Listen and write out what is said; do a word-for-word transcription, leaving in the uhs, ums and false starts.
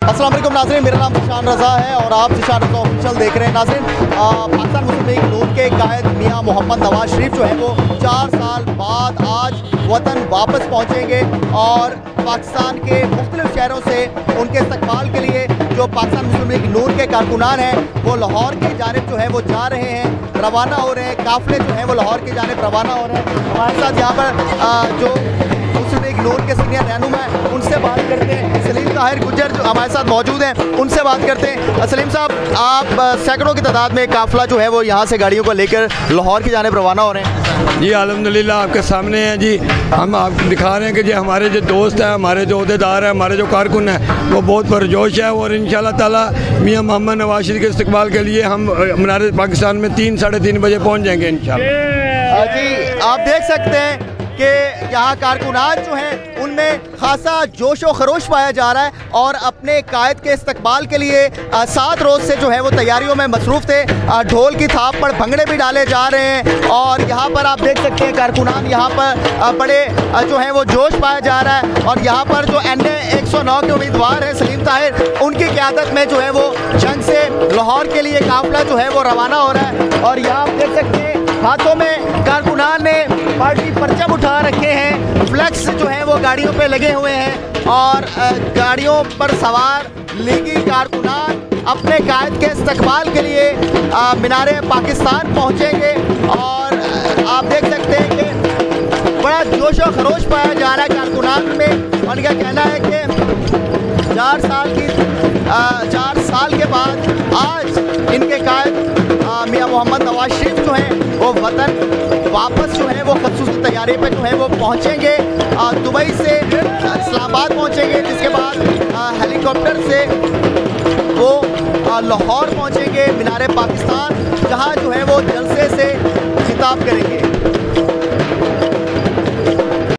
अस्सलाम वालेकुम नाज़रीन, मेरा नाम ज़िशान रज़ा है और आप ज़िशान रज़ा ऑफिशियल देख रहे हैं। नाज़रीन, पाकिस्तान मुस्लिम लीग नून के कायद मियाँ मोहम्मद नवाज शरीफ जो है वो चार साल बाद आज वतन वापस पहुँचेंगे और पाकिस्तान के मुख्तलिफ शहरों से उनके इस्तकबाल के लिए जो पाकिस्तान मुस्लिम लीग नून के कारकुनान हैं वो लाहौर की जानिब जो है वो जा रहे हैं, रवाना हो रहे हैं। काफ़िले जो हैं वो लाहौर की जानिब रवाना हो रहे हैं। हमारे साथ यहाँ पर आ, जो मुस्लिम लीग नून के सीनियर रहनुमा हैं उनसे बात करते हैं। सलीम ताहिर गुज्जर जो हमारे साथ मौजूद हैं उनसे बात करते हैं। सलीम साहब, आप सैकड़ों की तादाद में काफ़िला जो है वो यहाँ से गाड़ियों को लेकर लाहौर की जानिब रवाना हो रहे हैं। जी अल्हम्दुलिल्लाह आपके सामने हैं जी। हम आप दिखा रहे हैं कि जी हमारे जो दोस्त हैं, हमारे जो अहदेदार हैं, हमारे जो कारकुन हैं वो बहुत पुरजोश है और इंशाअल्लाह ताला मियाँ मोहम्मद नवाज शरीफ के इस्तकबाल के लिए हम मीनार पाकिस्तान में तीन साढ़े तीन बजे पहुँच जाएंगे इंशाअल्लाह। जी आप देख सकते हैं कि यहाँ कारकुनान जो हैं उनमें खासा जोश व खरोश पाया जा रहा है और अपने कायद के इस्तकबाल के लिए सात रोज़ से जो है वो तैयारियों में मसरूफ़ थे। ढोल की थाप पर भंगड़े भी डाले जा रहे हैं और यहाँ पर आप देख सकते हैं कारकुनान यहाँ पर बड़े जो है वो जोश पाया जा रहा है। और यहाँ पर जो एन ए एक सौ नौ के उम्मीदवार हैं सलीम ताहिर, उनकी क़यादत में जो है वो जंग से लाहौर के लिए काफ़िला जो है वो रवाना हो रहा है। और यहाँ आप देख सकते हैं हाथों में कारकुनान ने पार्टी परचम उठा रखे हैं, फ्लैक्स जो है वो गाड़ियों पे लगे हुए हैं और गाड़ियों पर सवार लीगी कारकुनान अपने कायद के इस्तकबाल के लिए मीनारे पाकिस्तान पहुंचेंगे। और आप देख सकते हैं कि बड़ा जोश व खरोश पाया जा रहा है कारकुनान में। उनका कहना है कि चार साल की चार साल के बाद आज इनके कायद मियाँ मोहम्मद नवाज शरीफ जो हैं वो वतन वापस जो है वो खसूसी तैयारी पे जो है वो पहुँचेंगे। दुबई से इस्लामाबाद पहुँचेंगे, जिसके बाद हेलीकॉप्टर से वो लाहौर पहुँचेंगे मीनार पाकिस्तान, जहाँ जो है वो जलसे से खिताब करेंगे।